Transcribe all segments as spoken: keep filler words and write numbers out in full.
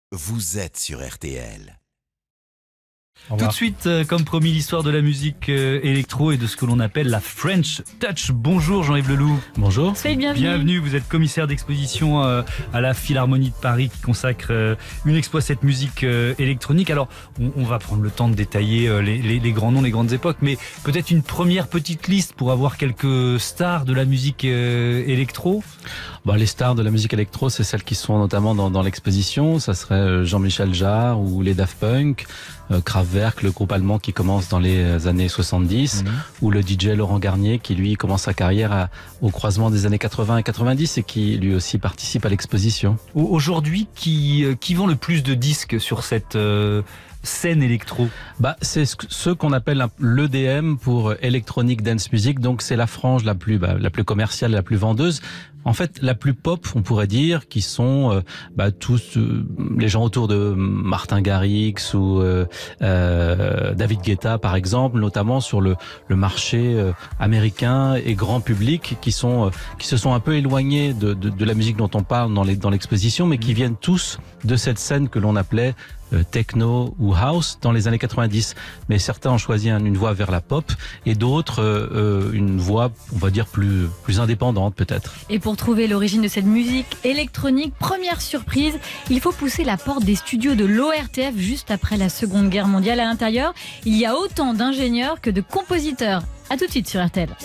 Vous êtes sur R T L. Tout de suite, euh, comme promis, l'histoire de la musique euh, électro et de ce que l'on appelle la French Touch. Bonjour Jean-Yves Leloup. Bonjour. Soyez bienvenue. Bienvenue, vous êtes commissaire d'exposition euh, à la Philharmonie de Paris qui consacre euh, une expo à cette musique euh, électronique. Alors, on, on va prendre le temps de détailler euh, les, les, les grands noms, les grandes époques, mais peut-être une première petite liste pour avoir quelques stars de la musique euh, électro. Bah, les stars de la musique électro, c'est celles qui sont notamment dans, dans l'exposition. Ça serait Jean-Michel Jarre ou les Daft Punk, euh, Kraftwerk, le groupe allemand qui commence dans les années soixante-dix, mmh. ou le D J Laurent Garnier qui lui commence sa carrière à, au croisement des années quatre-vingts et quatre-vingt-dix et qui lui aussi participe à l'exposition. Aujourd'hui, qui, qui vend le plus de disques sur cette euh, scène électro? Bah, c'est ce qu'on appelle l'E D M pour Electronic Dance Music, donc c'est la frange la plus, bah, la plus commerciale, la plus vendeuse. En fait, la plus pop, on pourrait dire, qui sont euh, bah, tous euh, les gens autour de Martin Garrix ou euh, euh, David Guetta, par exemple, notamment sur le, le marché euh, américain et grand public, qui sont euh, qui se sont un peu éloignés de, de, de la musique dont on parle dans les, dans l'exposition, mais qui viennent tous de cette scène que l'on appelait euh, techno ou house dans les années quatre-vingt-dix. Mais certains ont choisi un, une voie vers la pop et d'autres euh, une voie, on va dire, plus plus indépendante peut-être. Et pour trouver l'origine de cette musique électronique, première surprise, il faut pousser la porte des studios de l'O R T F juste après la Seconde Guerre mondiale. À l'intérieur, il y a autant d'ingénieurs que de compositeurs. À tout de suite sur R T L.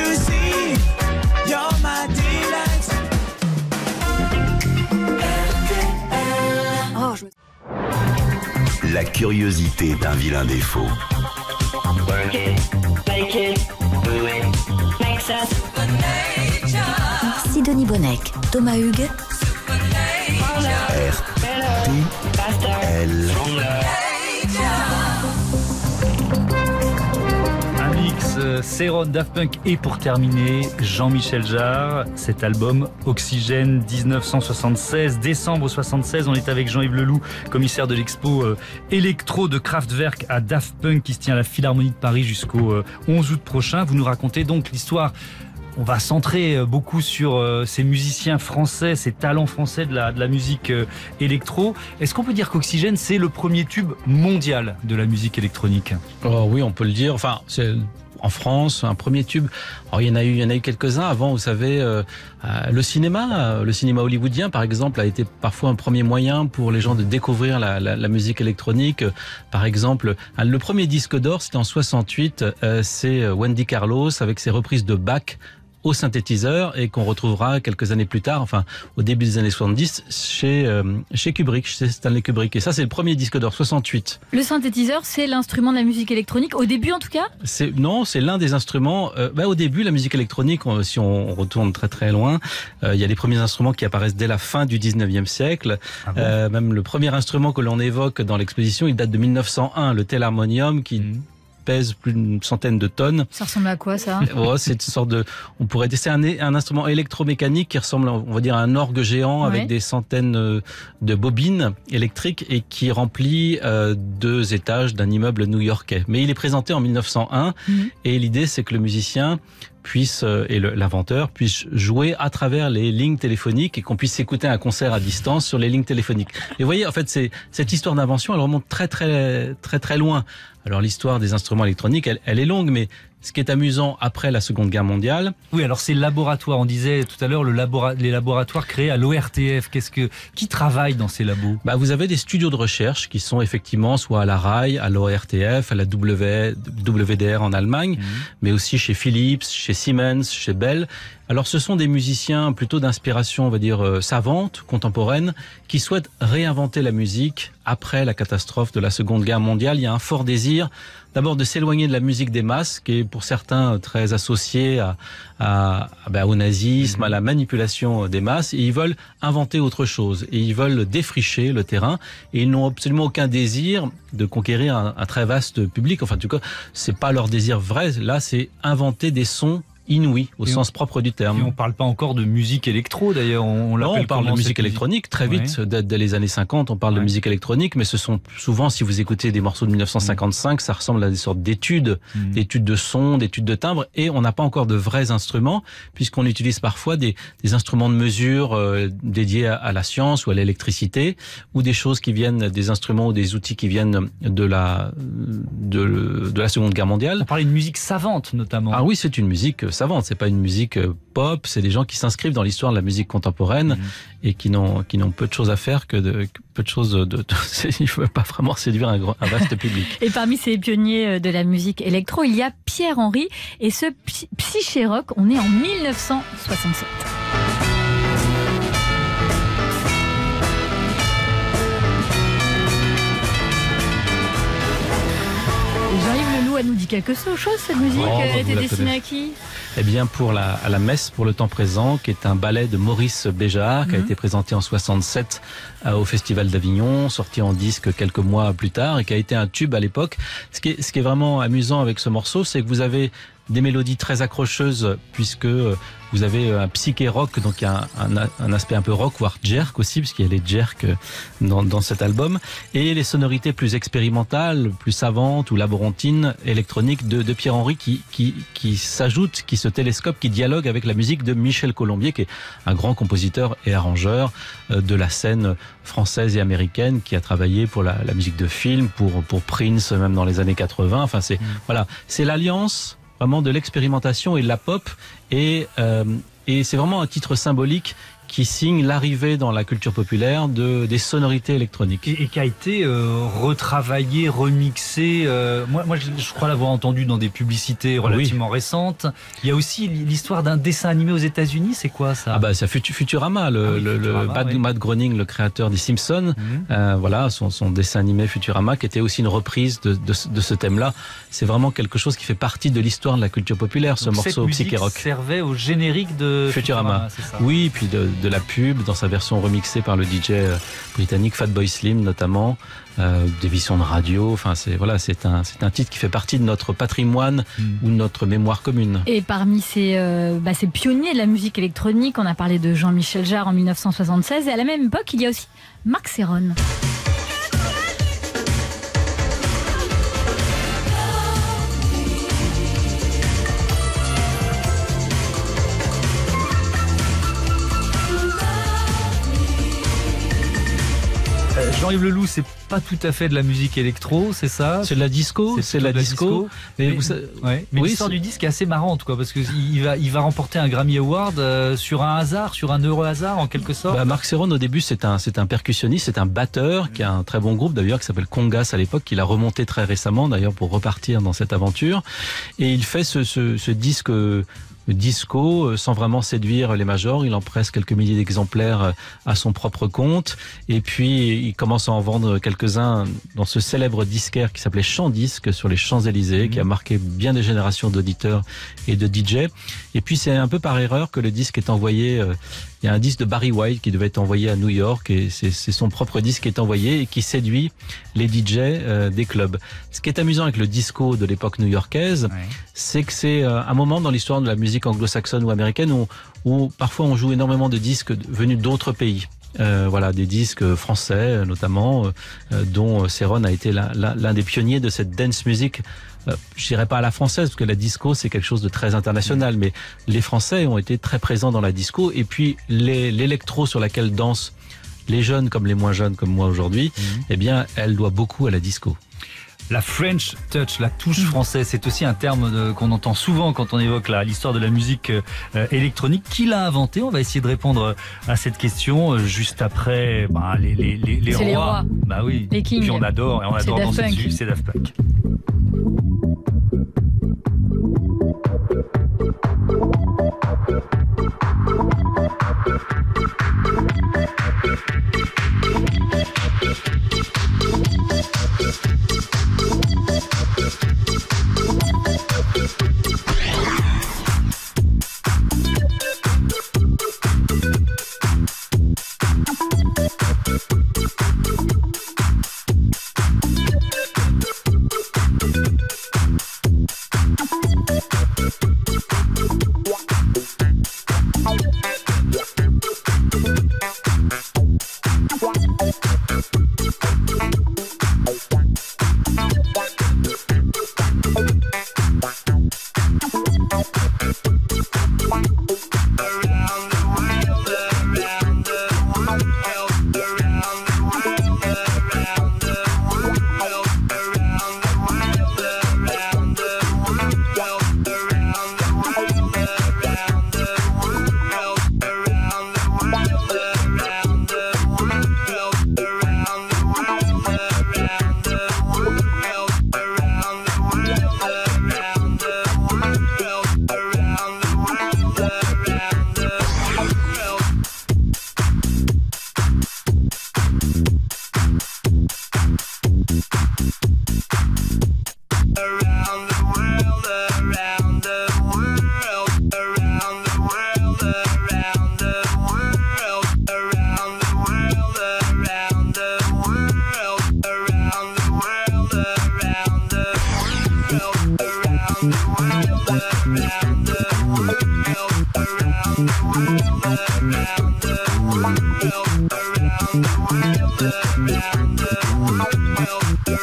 Oh, je... La curiosité d'un vilain défaut. Sidonie Bonnec, Thomas Hugues. R T L. Un mix euh, Céron, Daft Punk et pour terminer, Jean-Michel Jarre. Cet album Oxygène dix-neuf cent soixante-seize, décembre soixante-seize. On est avec Jean-Yves Leloup, commissaire de l'expo euh, électro de Kraftwerk à Daft Punk qui se tient à la Philharmonie de Paris jusqu'au euh, onze août prochain. Vous nous racontez donc l'histoire. On va centrer beaucoup sur euh, ces musiciens français, ces talents français de la, de la musique euh, électro. Est-ce qu'on peut dire qu'Oxygène, c'est le premier tube mondial de la musique électronique? Oh, oui, on peut le dire. Enfin, c'est en France, un premier tube. Alors, il y en a eu, il y en a eu quelques-uns avant. Vous savez, euh, euh, le cinéma, le cinéma hollywoodien, par exemple, a été parfois un premier moyen pour les gens de découvrir la, la, la musique électronique. Par exemple, le premier disque d'or, c'était en soixante-huit. Euh, c'est Wendy Carlos avec ses reprises de Bach au synthétiseur et qu'on retrouvera quelques années plus tard, enfin au début des années soixante-dix, chez euh, chez Kubrick, chez Stanley Kubrick. Et ça, c'est le premier disque d'or, soixante-huit. Le synthétiseur, c'est l'instrument de la musique électronique, au début en tout cas? C'est non, c'est l'un des instruments. Euh, bah, au début, la musique électronique, on, si on retourne très très loin, euh, il y a les premiers instruments qui apparaissent dès la fin du dix-neuvième siècle. Ah bon? euh, même le premier instrument que l'on évoque dans l'exposition, il date de mille neuf cent un, le télharmonium, qui mmh. pèse plus d'une centaine de tonnes. Ça ressemble à quoi, ça? Oh, c'est une sorte de, on pourrait dire, c'est un, un instrument électromécanique qui ressemble, on va dire, à un orgue géant, ouais, avec des centaines de bobines électriques et qui remplit euh, deux étages d'un immeuble new-yorkais. Mais il est présenté en mille neuf cent un mmh. et l'idée, c'est que le musicien puisse, et l'inventeur puisse jouer à travers les lignes téléphoniques et qu'on puisse écouter un concert à distance sur les lignes téléphoniques. Et vous voyez, en fait, c'est cette histoire d'invention, elle remonte très très très très loin. Alors l'histoire des instruments électroniques, elle, elle est longue, mais ce qui est amusant après la Seconde Guerre mondiale... Oui, alors c'est le laboratoire. On disait tout à l'heure le labora les laboratoires créés à l'O R T F. Qu'est-ce que qui travaille dans ces labos? Bah, vous avez des studios de recherche qui sont effectivement soit à la R A I, à l'O R T F, à la W D R en Allemagne, mmh. mais aussi chez Philips, chez Siemens, chez Bell. Alors ce sont des musiciens plutôt d'inspiration, on va dire, euh, savante, contemporaine, qui souhaitent réinventer la musique après la catastrophe de la Seconde Guerre mondiale. Il y a un fort désir d'abord de s'éloigner de la musique des masses, qui est pour certains très associée à, à, à, au nazisme, mmh. à la manipulation des masses, et ils veulent inventer autre chose, et ils veulent défricher le terrain, et ils n'ont absolument aucun désir de conquérir un, un très vaste public. Enfin, en tout cas, c'est pas leur désir vrai. Là, c'est inventer des sons inouïe au Et sens on, propre du terme. Et on parle pas encore de musique électro d'ailleurs. On, on non, on parle de musique électronique très vite. Ouais. Dès, dès les années cinquante, on parle ouais. de musique électronique, mais ce sont souvent, si vous écoutez des morceaux de mille neuf cent cinquante-cinq, mmh. ça ressemble à des sortes d'études, mmh. d'études de son, d'études de timbre, et on n'a pas encore de vrais instruments, puisqu'on utilise parfois des, des instruments de mesure euh, dédiés à, à la science ou à l'électricité, ou des choses qui viennent, des instruments ou des outils qui viennent de la, de, de la Seconde Guerre mondiale. On parlait de musique savante notamment. Ah oui, c'est une musique savante, c'est pas une musique pop, c'est des gens qui s'inscrivent dans l'histoire de la musique contemporaine mmh. et qui n'ont qui n'ont peu de choses à faire que de que peu de choses de, de, de il faut pas vraiment séduire un, grand, un vaste public. Et parmi ces pionniers de la musique électro, il y a Pierre Henry et ce psyché rock, on est en mille neuf cent soixante-sept. Jean-Yves Leloup, elle nous dit quelque chose, cette musique. Oh, elle était destinée à qui? Eh bien, pour la, à la Messe pour le temps présent, qui est un ballet de Maurice Béjart, mmh. qui a été présenté en soixante-sept euh, au Festival d'Avignon, sorti en disque quelques mois plus tard et qui a été un tube à l'époque. Ce qui est, ce qui est vraiment amusant avec ce morceau, c'est que vous avez des mélodies très accrocheuses, puisque vous avez un psyché rock, donc il y a un, un, un aspect un peu rock, voire jerk aussi, puisqu'il y a les jerks dans, dans cet album, et les sonorités plus expérimentales, plus savantes ou laborantines, électroniques de, de Pierre Henry qui, qui, qui s'ajoutent, qui se télescopent, qui dialoguent avec la musique de Michel Colombier, qui est un grand compositeur et arrangeur de la scène française et américaine, qui a travaillé pour la, la musique de film, pour, pour Prince, même dans les années quatre-vingts. Enfin, c'est, mmh. voilà, c'est l'alliance vraiment de l'expérimentation et de la pop, et, euh, et c'est vraiment un titre symbolique qui signe l'arrivée dans la culture populaire de, des sonorités électroniques. Et, et qui a été euh, retravaillé, remixé. Euh, moi, moi, je, je crois l'avoir entendu dans des publicités relativement oui. récentes. Il y a aussi l'histoire d'un dessin animé aux États-Unis. C'est quoi ça? Ah bah, c'est Futurama, le, ah oui, le, Futurama, le Matt, oui. Matt Groening, le créateur des Simpsons. Mm-hmm. euh, voilà, son, son dessin animé Futurama, qui était aussi une reprise de, de, de ce thème-là. C'est vraiment quelque chose qui fait partie de l'histoire de la culture populaire, ce Donc morceau psyché rock. Cette musique servait au générique de Futurama. Futurama, oui, puis de de la pub dans sa version remixée par le D J britannique Fatboy Slim notamment, euh, des émissions de radio. Enfin, c'est voilà, c'est un c'est un titre qui fait partie de notre patrimoine mmh. ou de notre mémoire commune. Et parmi ces euh, bah, ces pionniers de la musique électronique, on a parlé de Jean-Michel Jarre en mille neuf cent soixante-seize, et à la même époque, il y a aussi Marc Serron. Jean-Yves Leloup, c'est pas tout à fait de la musique électro, c'est ça? C'est de la disco, c'est de la, la disco. disco. Mais, mais, vous, ouais. mais oui, l'histoire du disque est assez marrante, quoi, parce qu'il va, il va remporter un Grammy Award euh, sur un hasard, sur un heureux hasard, en quelque sorte. Bah, Marc Serron, au début, c'est un, c'est un percussionniste, c'est un batteur, qui a un très bon groupe, d'ailleurs, qui s'appelle Congas à l'époque, qu'il a remonté très récemment, d'ailleurs, pour repartir dans cette aventure. Et il fait ce, ce, ce disque disco sans vraiment séduire les majors. Il en presse quelques milliers d'exemplaires à son propre compte, et puis il commence à en vendre quelques-uns dans ce célèbre disquaire qui s'appelait Champ Disque sur les Champs-Élysées, mmh. qui a marqué bien des générations d'auditeurs et de D J. Et puis c'est un peu par erreur que le disque est envoyé. Euh, il y a un disque de Barry White qui devait être envoyé à New York, et c'est, c'est son propre disque qui est envoyé et qui séduit les D J euh, des clubs. Ce qui est amusant avec le disco de l'époque new-yorkaise, ouais. c'est que c'est euh, un moment dans l'histoire de la musique anglo-saxonne ou américaine où, où parfois on joue énormément de disques venus d'autres pays. Euh, voilà, des disques français notamment, euh, dont Serron a été l'un, l'un des pionniers de cette dance music. Euh, je dirais pas à la française, parce que la disco c'est quelque chose de très international, mais les Français ont été très présents dans la disco, et puis les, l'électro sur laquelle dansent les jeunes comme les moins jeunes comme moi aujourd'hui, mmh. eh bien, elle doit beaucoup à la disco. La French Touch, la touche française, c'est aussi un terme de, qu'on entend souvent quand on évoque la, l'histoire de la musique euh, électronique. Qui l'a inventé? On va essayer de répondre à cette question euh, juste après bah, les, les, les, les, rois. les rois. Bah oui. Les kings. Puis on adore, et on adore danser dessus, c'est Daft Punk.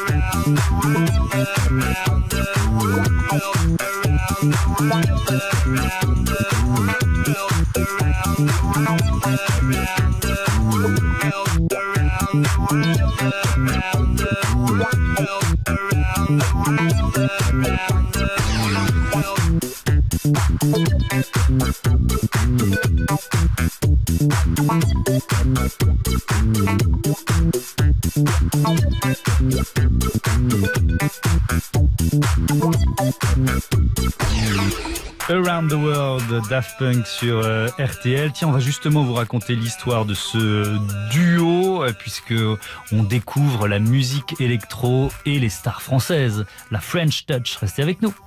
Around the World, Daft Punk sur euh, R T L. Tiens, on va justement vous raconter l'histoire de ce duo, euh, puisque on découvre la musique électro et les stars françaises, la French Touch. Restez avec nous.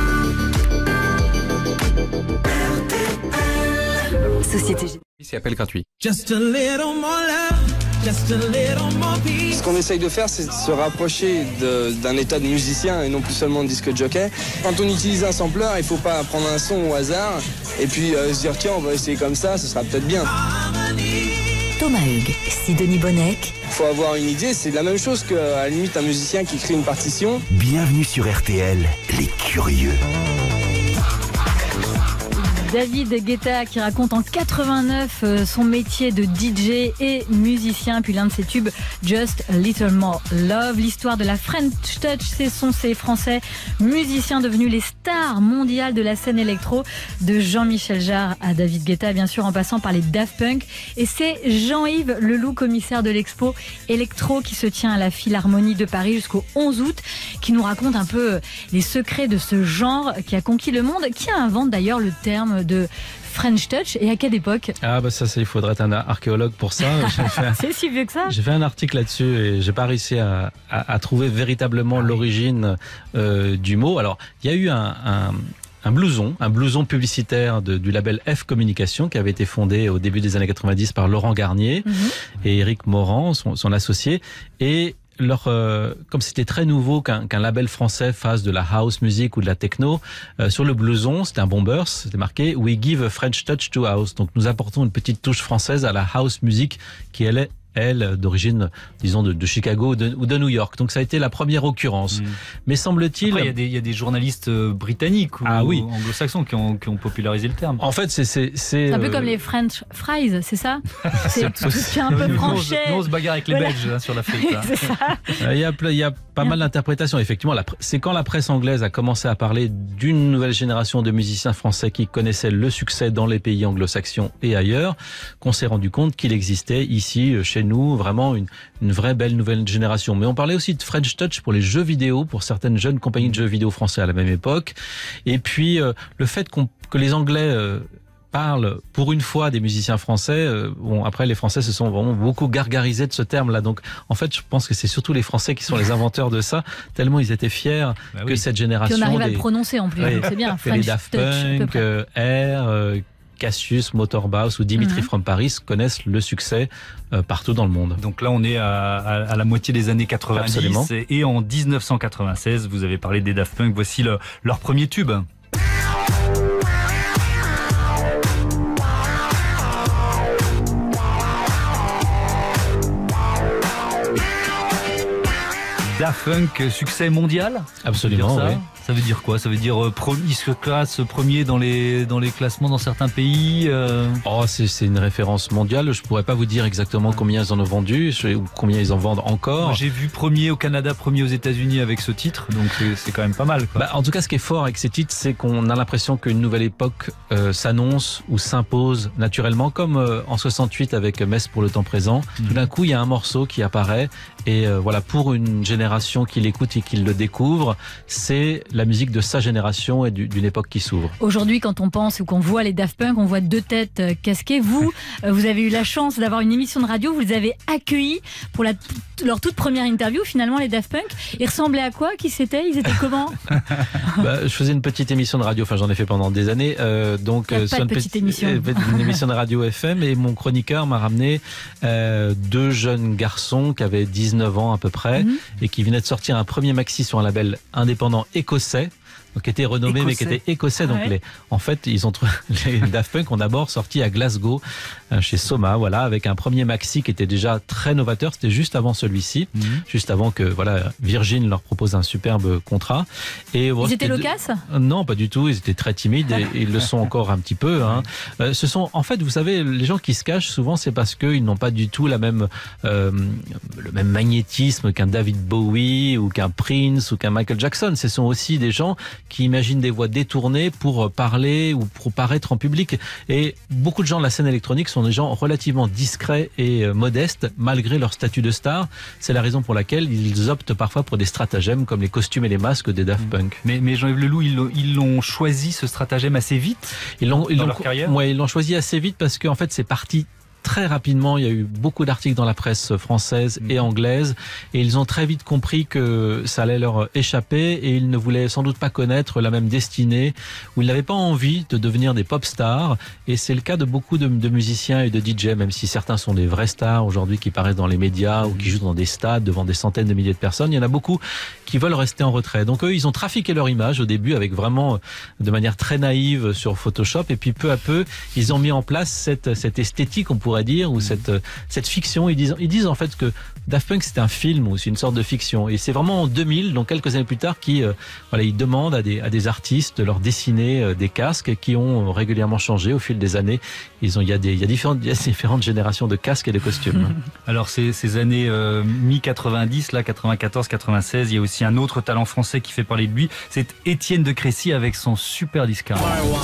Société Générale. C'est appel gratuit. Just a little more love, just a little more peace. Ce qu'on essaye de faire, c'est de se rapprocher de- d'un état de musicien et non plus seulement de disque jockey. Quand on utilise un sampler, il ne faut pas prendre un son au hasard et puis euh, se dire tiens, on va essayer comme ça, ce sera peut-être bien. Thomas Hugues, Sidonie Bonnec, Il faut avoir une idée, c'est la même chose qu'à la limite un musicien qui écrit une partition. Bienvenue sur R T L, les curieux. David Guetta qui raconte en quatre-vingt-neuf euh, son métier de D J et musicien, puis l'un de ses tubes Just a Little More Love. L'histoire de la French Touch, ce sont ces Français musiciens devenus les stars mondiales de la scène électro, de Jean-Michel Jarre à David Guetta, bien sûr, en passant par les Daft Punk. Et c'est Jean-Yves Leloup, commissaire de l'expo électro qui se tient à la Philharmonie de Paris jusqu'au onze août, qui nous raconte un peu les secrets de ce genre qui a conquis le monde, qui invente d'ailleurs le terme de French Touch, et à quelle époque? Ah bah ça, ça, il faudrait être un archéologue pour ça. J'ai fait, C'est si vieux que ça? j'ai fait un article là-dessus et j'ai pas réussi à, à, à trouver véritablement l'origine euh, du mot. Alors, il y a eu un, un, un blouson, un blouson publicitaire de, du label F Communication qui avait été fondé au début des années quatre-vingt-dix par Laurent Garnier Mm-hmm. et Éric Morand, son, son associé. Et leur, euh, comme c'était très nouveau qu'un qu'un label français fasse de la house music ou de la techno, euh, sur le blouson, c'était un bomber, c'était marqué « We give a French touch to house ». Donc nous apportons une petite touche française à la house music qui elle est elle, d'origine, disons, de, de Chicago ou de, ou de New York. Donc ça a été la première occurrence. Mmh. Mais semble-t-il... Après, il y a des, il y a des journalistes euh, britanniques ou Ah oui. anglo-saxons qui ont, qui ont popularisé le terme. En fait, c'est... C'est C'est un peu euh, comme les French fries, c'est ça? C'est tout ce qui est un peu Nous, on se- franchet. nous, on se bagarre avec les Voilà. Belges hein, sur la flûte. hein. C'est ça. Il y a, ple- il y a pas mal d'interprétations. Effectivement, la pr- c'est quand la presse anglaise a commencé à parler d'une nouvelle génération de musiciens français qui connaissaient le succès dans les pays anglo-saxons et ailleurs, qu'on s'est rendu compte qu'il existait ici, chez nous, vraiment une, une vraie belle nouvelle génération. Mais on parlait aussi de French Touch pour les jeux vidéo, pour certaines jeunes compagnies de jeux vidéo français à la même époque. Et puis, euh, le fait qu'on, que les Anglais... euh, parle pour une fois des musiciens français. Euh, bon, après, les Français se sont vraiment beaucoup gargarisés de ce terme-là. Donc, en fait, je pense que c'est surtout les Français qui sont les inventeurs de ça, tellement ils étaient fiers Bah que oui. cette Puis génération on arrive à des, le prononcer en plus, Oui. donc c'est bien. que les French Daft Touch, à peu Punk, près. euh, Air, euh, Cassius, Motorbaus ou Dimitri Mhm. from Paris connaissent le succès euh, partout dans le monde. Donc là, on est à, à, à la moitié des années quatre-vingt-dix. Absolument. Et en dix-neuf cent quatre-vingt-seize, vous avez parlé des Daft Punk. Voici le- leur premier tube. Daft Punk, succès mondial? Absolument, Ça, oui. ça veut dire quoi? Ça veut dire euh, pro- ils se classent premier dans les, dans les classements dans certains pays euh... Oh, c'est c'est une référence mondiale. Je pourrais pas vous dire exactement combien ils en ont vendu je- ou combien ils en vendent encore. Moi, j'ai vu premier au Canada, premier aux États-Unis avec ce titre, donc c'est- c'est quand même pas mal. Quoi. Bah, en tout cas, ce qui est fort avec ces titres, c'est qu'on a l'impression qu'une nouvelle époque euh, s'annonce ou s'impose naturellement, comme euh, en soixante-huit avec Messe pour le temps présent. Mhm. Tout d'un coup, il y a un morceau qui apparaît et euh, voilà, pour une génération qui l'écoute et qui le découvre, c'est la musique de sa génération et du- d'une époque qui s'ouvre. Aujourd'hui, quand on pense ou qu'on voit les Daft Punk, on voit deux têtes euh, casquées. Vous, euh, vous avez eu la chance d'avoir une émission de radio, vous les avez accueillis pour la, leur toute première interview, finalement, les Daft Punk. Ils ressemblaient à quoi? Qui c'était? Ils étaient comment? Bah, je faisais une petite émission de radio, enfin j'en ai fait pendant des années, euh, donc Il y a euh, pas sur de une petite émission. euh, une émission de radio F M, et mon chroniqueur m'a ramené euh, deux jeunes garçons qui avaient dix-neuf ans à peu près Mhm. et qui venaient de sortir un premier maxi sur un label indépendant écossais. donc qui était renommé Écossais. mais qui était écossais. Donc Ouais. les, en fait, ils ont trouvé, les Daft Punk ont d'abord sorti à Glasgow, euh, chez Soma, voilà, avec un premier maxi qui était déjà très novateur. C'était juste avant celui-ci, Mhm. juste avant que voilà Virgin leur propose un superbe contrat. Et bon, Ils étaient c'était- loquaces? Non, pas du tout. Ils étaient très timides et, et ils le sont encore un petit peu. Hein. Euh, ce sont, en fait, vous savez, les gens qui se cachent souvent, c'est parce qu'ils n'ont pas du tout la même, euh, le même magnétisme qu'un David Bowie ou qu'un Prince ou qu'un Michael Jackson. Ce sont aussi des gens qui imaginent des voix détournées pour parler ou pour paraître en public. Et beaucoup de gens de la scène électronique sont des gens relativement discrets et euh, modestes, malgré leur statut de star. C'est la raison pour laquelle ils optent parfois pour des stratagèmes comme les costumes et les masques des Daft Punk. Mais, mais Jean-Yves Leloup, ils l'ont- ils l'ont choisi ce stratagème assez vite. Ils l'ont, ils Dans l'ont, leur carrière ouais, ils l'ont choisi assez vite parce qu'en fait, c'est parti très rapidement. Il y a eu beaucoup d'articles dans la presse française et anglaise et ils ont très vite compris que ça allait leur échapper et ils ne voulaient sans doute pas connaître la même destinée ou ils n'avaient pas envie de devenir des pop stars. Et c'est le cas de beaucoup de, de musiciens et de D J, même si certains sont des vrais stars aujourd'hui qui paraissent dans les médias ou qui jouent dans des stades devant des centaines de milliers de personnes. Il y en a beaucoup qui veulent rester en retrait. Donc eux, ils ont trafiqué leur image au début avec vraiment de manière très naïve sur Photoshop et puis peu à peu, ils ont mis en place cette, cette esthétique, on pourrait dire, ou cette, cette fiction. Ils disent, ils disent en fait que Daft Punk c'est un film ou c'est une sorte de fiction. Et c'est vraiment en deux mille, donc quelques années plus tard, qui, euh, voilà, ils demandent à des, à des artistes de leur dessiner euh, des casques qui ont régulièrement changé au fil des années. Ils ont, il y a des, il y a différentes, il y a différentes générations de casques et de costumes. Alors ces, ces années euh, mi quatre-vingt-dix, là quatre-vingt-quatorze quatre-vingt-seize, il y a aussi un autre talent français qui fait parler de lui, c'est Étienne de Crécy avec son super disquaire.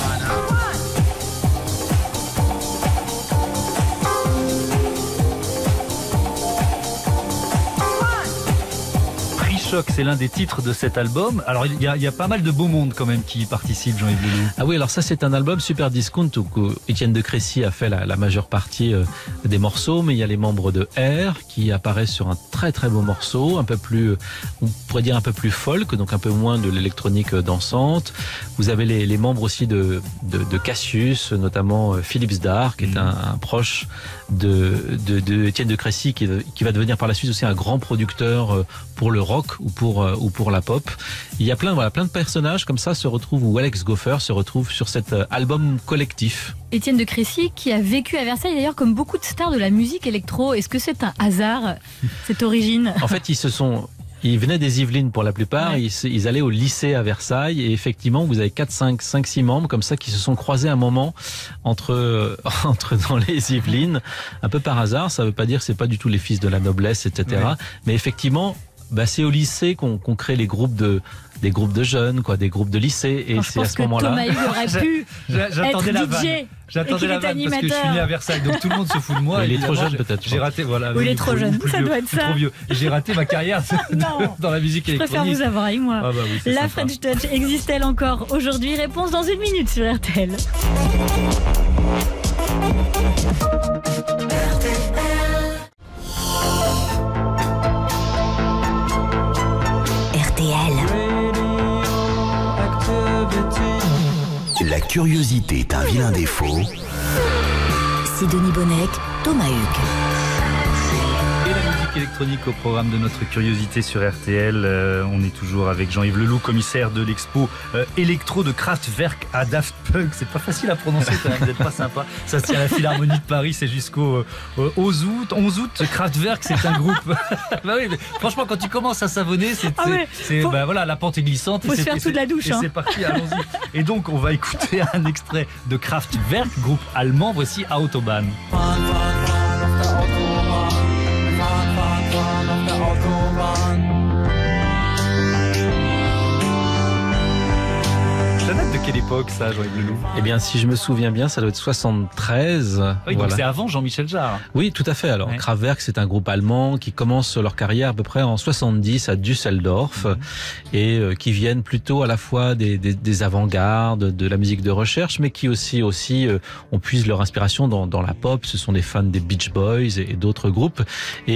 Prix Choc, c'est l'un des titres de cet album. Alors il y a, il y a pas mal de beau monde quand même qui y participe, Jean-Yves Leloup. Ah oui, alors ça c'est un album super discount où Étienne de Crécy a fait la, la majeure partie euh, des morceaux, mais il y a les membres de R qui apparaissent sur un très très beau morceau, un peu plus, euh, on pourrait dire un peu plus folk, donc un peu moins de l'électronique dansante. Vous avez les, les membres aussi de, de, de Cassius, notamment euh, Philippe Zdar, qui est un, un proche de, de, de Étienne de Crécy, qui, qui va devenir par la suite aussi un grand producteur euh, pour le rock ou pour, euh, ou pour la pop. Il y a plein, voilà, plein de personnages comme ça se retrouvent, ou Alex Goffer se retrouve sur cet euh, album collectif. Étienne de Crécy qui a vécu à Versailles d'ailleurs comme beaucoup de stars de la musique électro. Est-ce que c'est un hasard, cette origine? En fait, ils se sont... Ils venaient des Yvelines pour la plupart, Ouais. ils, se- ils allaient au lycée à Versailles et effectivement vous avez quatre, cinq, cinq, six membres comme ça qui se sont croisés un moment entre, entre dans les Yvelines, un peu par hasard. Ça veut pas dire que c'est pas du tout les fils de la noblesse, et cetera. Ouais. Mais effectivement, bah, c'est au lycée qu'on qu'on crée les groupes de des groupes de jeunes, quoi, des groupes de lycée, et Alors, je c'est à pense ce que moment-là. Thomas Hugues aurait pu J'a- J'attendais être la D vanne. J. Et J'attendais qu'il la est vanne parce que je animateur. suis né à Versailles, donc tout le monde se fout de moi. Mais il est trop évidemment. jeune, peut-être, je J'ai pense. raté, voilà. Ou il est oui, trop ou jeune, plus ça vieux, doit être je suis ça. trop vieux. J'ai raté ma carrière de- Non. dans la musique Je préfère électronique. vous avoir avec moi. Ah bah oui, c'est La sympa. French Touch existe-t-elle encore aujourd'hui? Réponse dans une minute sur R T L. R T L. La curiosité est un vilain défaut. Sidonie Bonnec, Thomas Hugues. Et la musique électronique au programme de notre curiosité sur R T L. Euh, on est toujours avec Jean-Yves Leloup, commissaire de l'expo euh, électro de Kraftwerk à Daft Punk. C'est pas facile à prononcer quand même, vous êtes pas sympa. Ça se tient à la Philharmonie de Paris, c'est jusqu'au euh, onze août. onze août, Kraftwerk, c'est un groupe. Bah oui, mais franchement, quand tu commences à savonner, c'est, Ah ouais, c'est, faut- bah voilà, la pente est glissante. faut et se c'est- faire et sous de la c'est- douche, Et hein. c'est parti, allons-y. Et donc, on va écouter un extrait de Kraftwerk, groupe allemand. Voici Autobahn. Ça date de quelle époque ça, Jean-Yves Leloup? Eh bien, si je me souviens bien, ça doit être soixante-treize. Oui, donc Voilà. c'est avant Jean-Michel Jarre. Oui, tout à fait. Alors, Ouais. Kraftwerk, c'est un groupe allemand qui commence leur carrière à peu près en soixante-dix à Düsseldorf Mhm. et euh, qui viennent plutôt à la fois des, des, des avant-gardes, de la musique de recherche, mais qui aussi, aussi euh, on puise leur inspiration dans, dans la pop. Ce sont des fans des Beach Boys et, et d'autres groupes. Et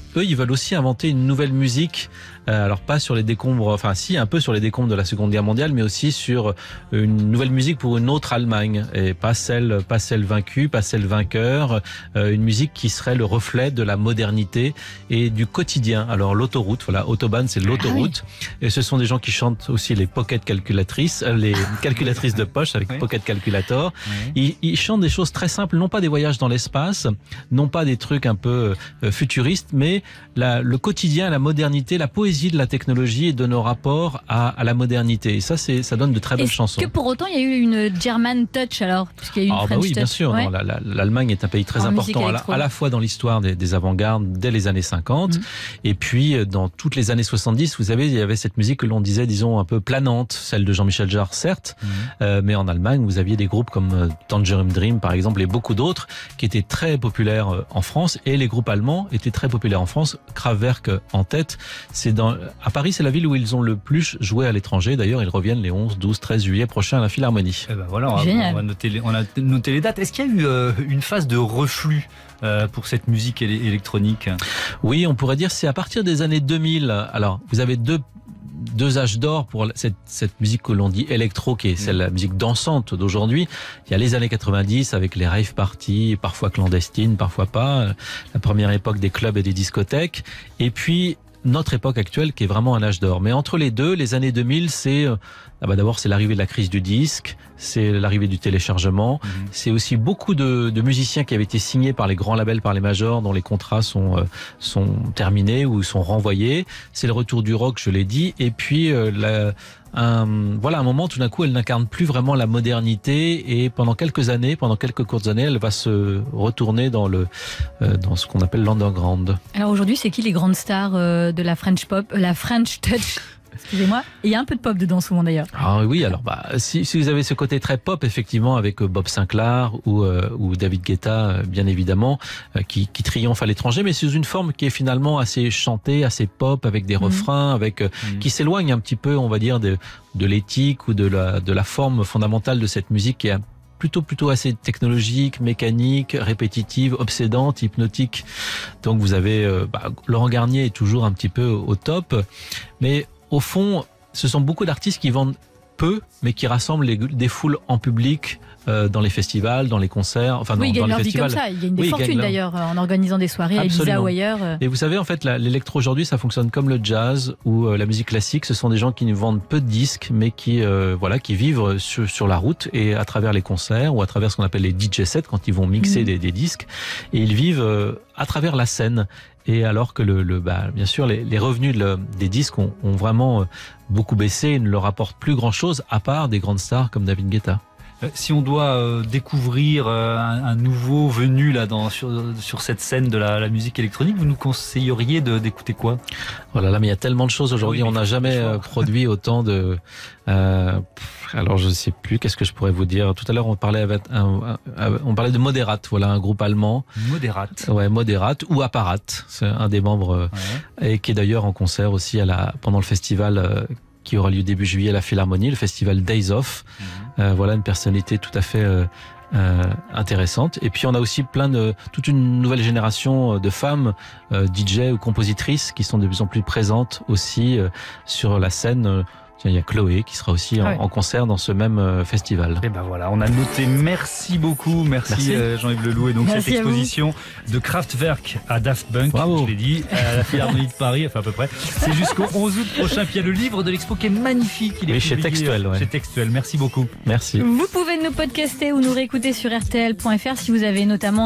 eux, ils veulent aussi inventer une nouvelle musique. Euh, alors pas sur les décombres, enfin si, un peu sur les décombres de la Seconde Guerre mondiale, mais aussi sur une nouvelle musique pour une autre Allemagne, et pas celle, pas celle vaincue, pas celle vainqueur. Euh, une musique qui serait le reflet de la modernité et du quotidien. Alors l'autoroute, voilà, Autobahn, c'est l'autoroute. Ah oui. Et ce sont des gens qui chantent aussi les pocket calculatrices, euh, les calculatrices de poche avec oui. Pocket Calculator. Oui. Ils, ils chantent des choses très simples, non pas des voyages dans l'espace, non pas des trucs un peu euh, futuristes, mais la, le quotidien, la modernité, la poésie de la technologie et de nos rapports à, à la modernité. Et ça, c'est, ça donne de très belles Est-ce chansons. Que pour autant, il y a eu une German touch alors, puisqu'il y a eu une ah, French bah oui, touch. bien sûr. Ouais. Non, la, la, L'Allemagne est un pays très en important à la, à la fois dans l'histoire des, des avant-gardes dès les années cinquante mmh. et puis dans toutes les années soixante-dix. Vous savez, il y avait cette musique que l'on disait, disons, un peu planante, celle de Jean-Michel Jarre, certes, mmh. euh, mais en Allemagne, vous aviez des groupes comme euh, Tangerine Dream, par exemple, et beaucoup d'autres qui étaient très populaires euh, en France, et les groupes allemands étaient très populaires en France. Kraftwerk en tête. C'est dans, à Paris, c'est la ville où ils ont le plus joué à l'étranger. D'ailleurs, ils reviennent les onze, douze, treize juillet prochain à la Philharmonie. Eh ben voilà, on va, on va noter les, on a noté les dates. Est-ce qu'il y a eu euh, une phase de reflux euh, pour cette musique éle- électronique ? Oui, on pourrait dire c'est à partir des années deux mille. Alors, vous avez deux deux âges d'or pour cette, cette musique que l'on dit électro, qui est celle la musique dansante d'aujourd'hui. Il y a les années quatre-vingt-dix avec les rave parties, parfois clandestines, parfois pas. La première époque des clubs et des discothèques. Et puis, notre époque actuelle qui est vraiment un âge d'or. Mais entre les deux, les années deux mille, c'est ah bah d'abord c'est l'arrivée de la crise du disque, c'est l'arrivée du téléchargement, mmh. c'est aussi beaucoup de, de musiciens qui avaient été signés par les grands labels, par les majors, dont les contrats sont euh, sont terminés ou sont renvoyés. C'est le retour du rock, je l'ai dit, et puis euh, la, un, voilà un moment tout d'un coup elle n'incarne plus vraiment la modernité, et pendant quelques années, pendant quelques courtes années, elle va se retourner dans le euh, dans ce qu'on appelle l'underground. Alors aujourd'hui, c'est qui les grandes stars euh, de la French pop, euh, la French touch? Excusez-moi, il y a un peu de pop dedans souvent d'ailleurs. Ah oui, alors bah si, si vous avez ce côté très pop effectivement avec Bob Sinclair ou euh, ou David Guetta bien évidemment euh, qui qui triomphe à l'étranger, mais sous une forme qui est finalement assez chantée, assez pop, avec des mmh. refrains, avec euh, mmh. qui s'éloigne un petit peu, on va dire, de de l'éthique ou de la de la forme fondamentale de cette musique qui est plutôt plutôt assez technologique, mécanique, répétitive, obsédante, hypnotique. Donc vous avez euh, bah, Laurent Garnier est toujours un petit peu au top, mais au fond, ce sont beaucoup d'artistes qui vendent peu, mais qui rassemblent les, des foules en public, euh, dans les festivals, dans les concerts, enfin oui, dans, dans les festivals. Oui, ils gagnent leur vie comme ça. Ils gagnent des oui, fortunes d'ailleurs en organisant des soirées Absolument. à Ibiza ou ailleurs. Et vous savez, en fait, la, l'électro aujourd'hui, ça fonctionne comme le jazz ou euh, la musique classique. Ce sont des gens qui ne vendent peu de disques, mais qui, euh, voilà, qui vivent sur, sur la route et à travers les concerts ou à travers ce qu'on appelle les D J sets quand ils vont mixer mmh. des, des disques. Et ils vivent euh, à travers la scène. Et alors que le, le bah, bien sûr les, les revenus de le, des disques ont, ont vraiment beaucoup baissé et ne leur apportent plus grand chose à part des grandes stars comme David Guetta. Si on doit euh, découvrir euh, un, un nouveau venu là dans sur, sur cette scène de la, la musique électronique, vous nous conseilleriez de, d'écouter quoi ? Oh là là, mais il y a tellement de choses aujourd'hui. Oui, on n'a jamais euh, produit autant de. Euh, alors je sais plus. Qu'est-ce que je pourrais vous dire ? Tout à l'heure, on parlait avec un, un, on parlait de Moderat. Voilà, un groupe allemand. Moderat. Ouais, Moderat ou Apparat. C'est un des membres ouais. et qui est d'ailleurs en concert aussi à la pendant le festival. Euh, qui aura lieu début juillet à la Philharmonie, le festival Days Off. Mmh. Euh, voilà une personnalité tout à fait euh, euh, intéressante. Et puis on a aussi plein de toute une nouvelle génération de femmes euh, D J ou compositrices qui sont de plus en plus présentes aussi euh, sur la scène. Euh, Tiens, il y a Chloé qui sera aussi en, ah ouais. en concert dans ce même euh, festival. Et ben voilà, on a noté. Merci beaucoup, merci, merci. Euh, Jean-Yves Leloup. Et donc merci cette exposition de Kraftwerk à Daft Punk, Bravo. Je l'ai dit, à la Philharmonie de Paris, enfin à peu près. C'est jusqu'au onze août prochain. Puis il y a le livre de l'expo qui est magnifique. Il est oui, chez Textuel. Ouais. Chez Textuel. Merci beaucoup. Merci. Vous pouvez nous podcaster ou nous réécouter sur R T L point F R si vous avez notamment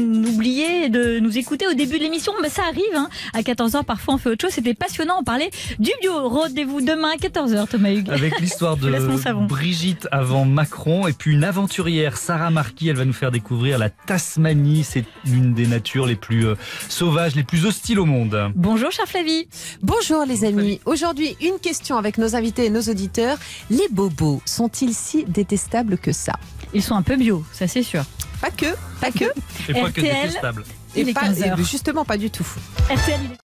oublié de nous écouter au début de l'émission. Ben, ça arrive, hein. À quatorze heures, parfois on fait autre chose. C'était passionnant. On parlait du bio. Rendez-vous demain à quatorze heures. Thomas Hugues. Avec l'histoire de Brigitte avant Macron et puis une aventurière, Sarah Marquis, elle va nous faire découvrir la Tasmanie. C'est l'une des natures les plus euh, sauvages, les plus hostiles au monde. Bonjour chère Flavie. Bonjour les amis. Aujourd'hui, une question avec nos invités et nos auditeurs. Les bobos sont-ils si détestables que ça ? Ils sont un peu bio, ça c'est sûr. Pas que, pas que. Et pas que détestables. Et pas, justement pas du tout. R T L,